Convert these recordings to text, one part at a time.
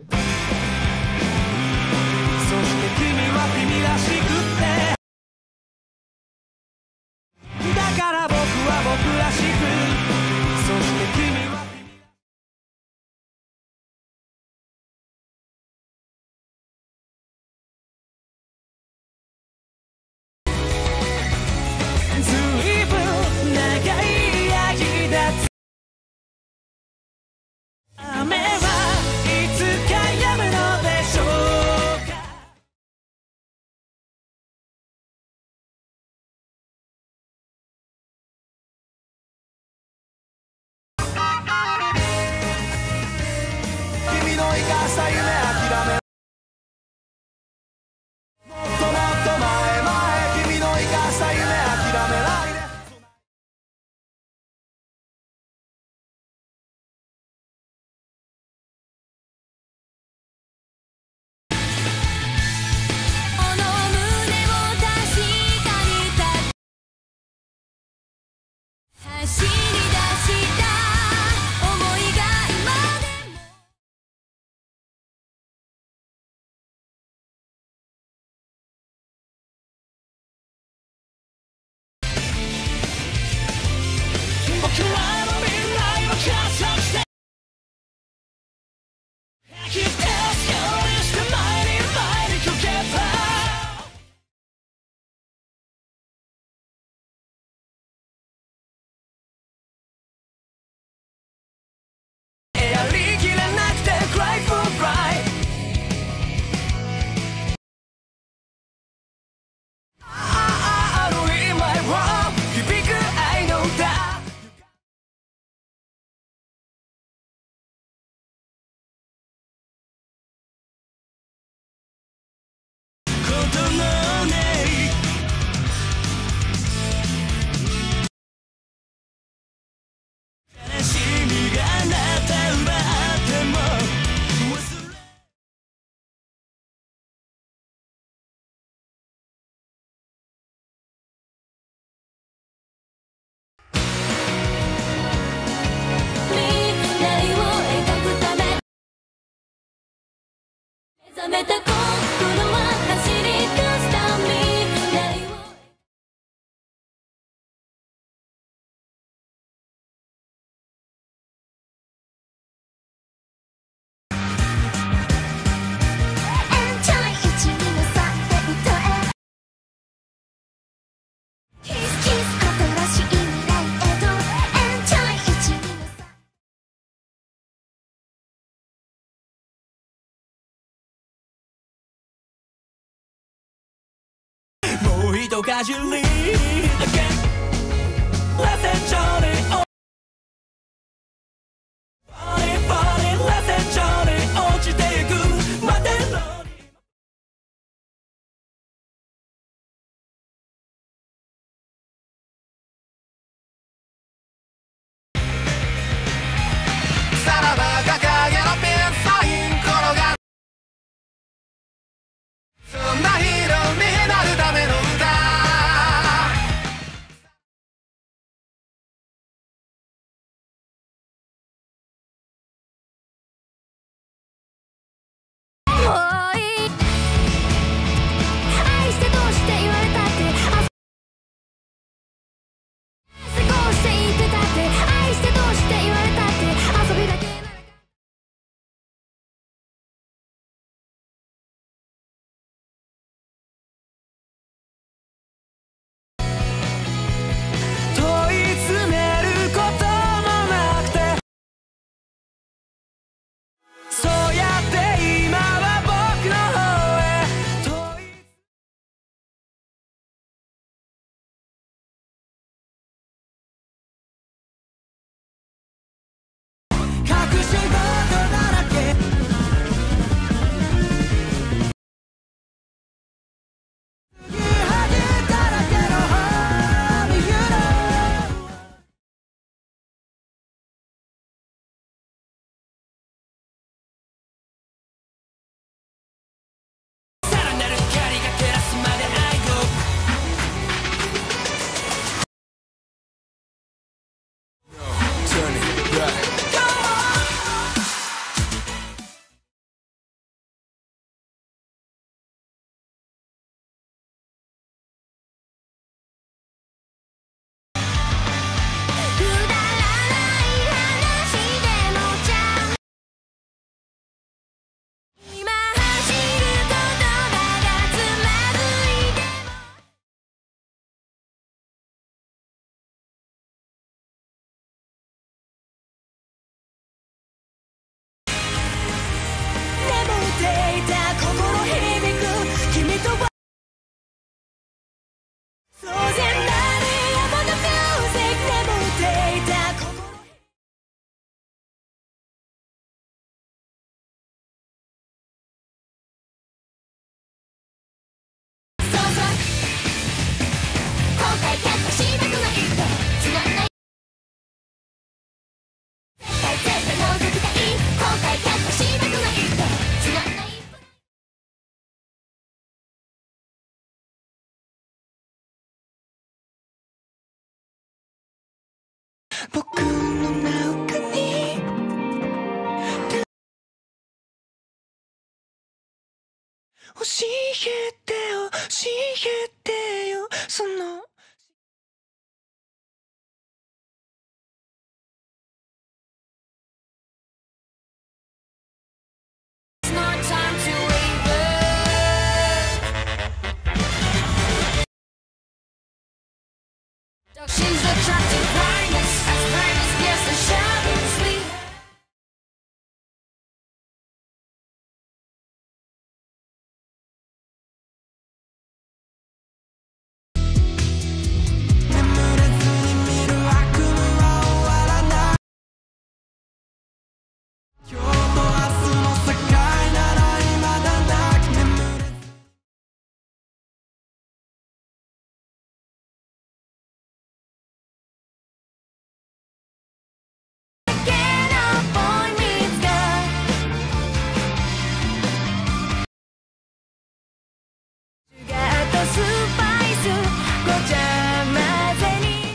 して君は君らしくってだから僕は僕らしくそして君はずいぶん長い間雨はいつか止むのでしょうか君の生かした夢諦めもっともっと前前君の生かした夢諦めないで走り出した想いが今でも僕らの未来を加速して生きてようにして前に行けばやりきれなくて Cry for pride あの今は響く愛の歌ことのね悲しみがあなた奪っても忘れ未来を描くため目覚めた心は走り出した未来をもう一かじりだけ Let's enjoy it Falling, falling, let's enjoy it 落ちてゆくまでのさらば掲げろピンサイン転がそんなヒーローになるための歌僕の中に教えて教えてよその She's attractive brightness, as bright as yes, the shadows we get up boy meets girl. Sugar とスパイスごちゃ混ぜに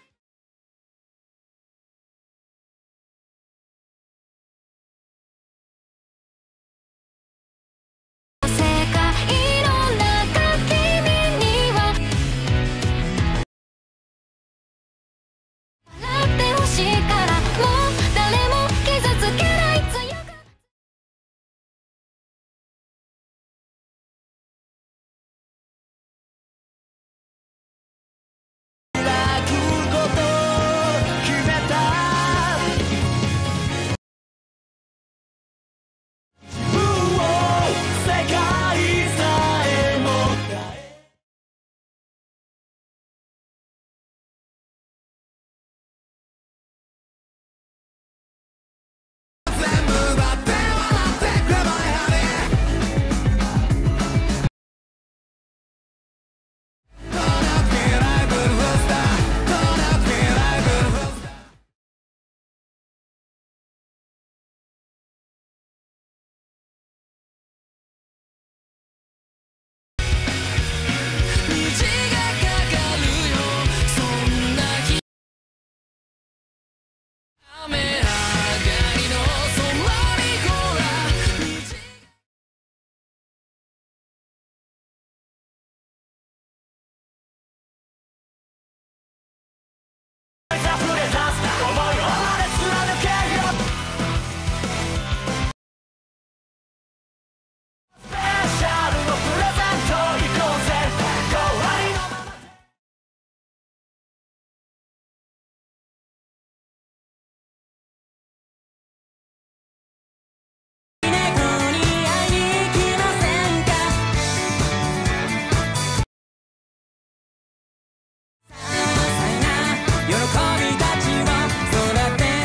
世界の中君には笑ってほしいからもう誰も傷つけない強が泣くこと決めた自分を世界さえも変え全部奪って笑ってくればいいのにDon't have me like a rooster Don't have me like a rooster 虹がかかるよそんな日雨上がりの空にほら虹が溢れ出す想いをあれ貫けよスペシャルのプレゼント行こうぜ終わりのまま猫に会いに行きませんか些細な喜びたちを育てて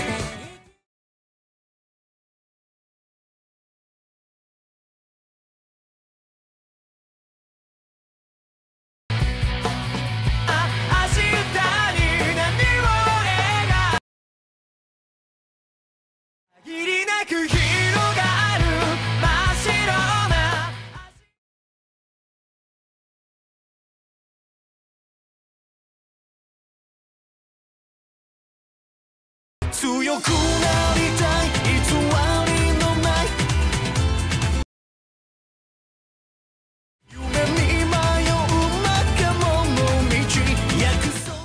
明日に何を描限りなく広がる真っ白な強くなりたい偽りのない夢に迷う仲間の道約束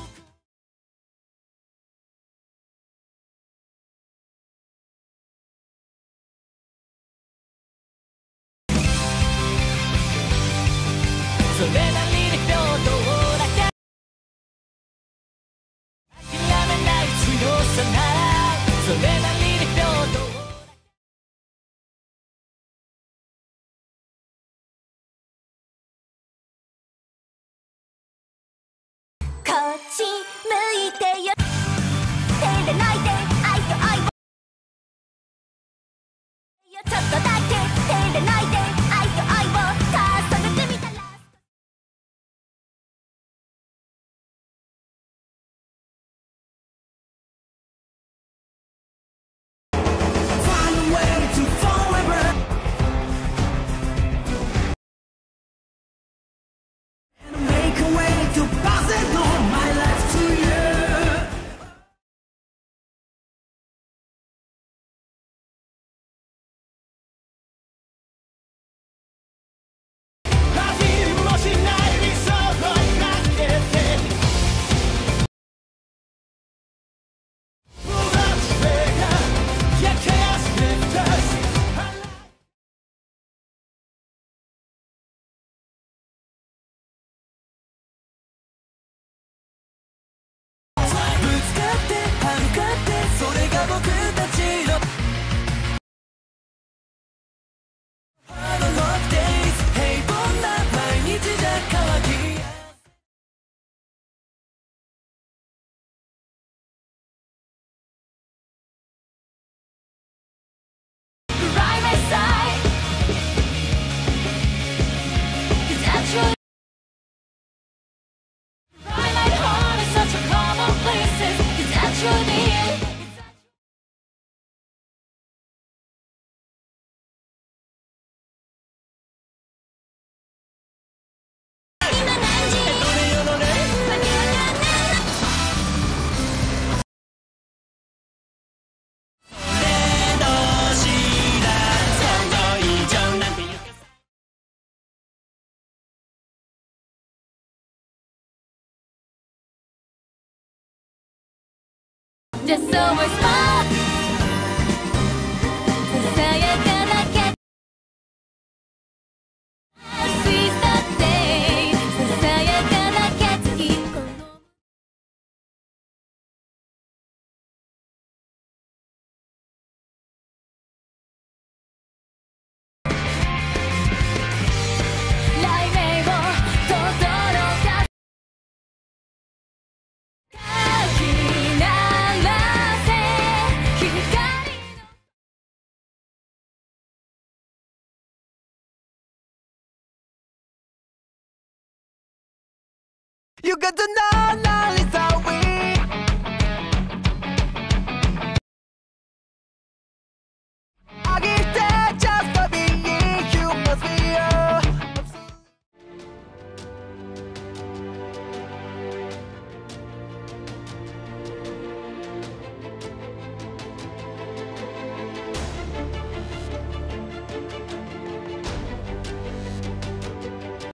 それなりに平等だけ諦めない強さならそれなりに平等こっち向いてよ手で泣いて愛と愛をちょっとだけ手で泣いて愛と愛を重ねてみたら Just so we're smart ささやかなキャッチ Seize the day ささやかなキャッチ 雷鳴を轟かかき鳴らせ光の You got to know, know, listen.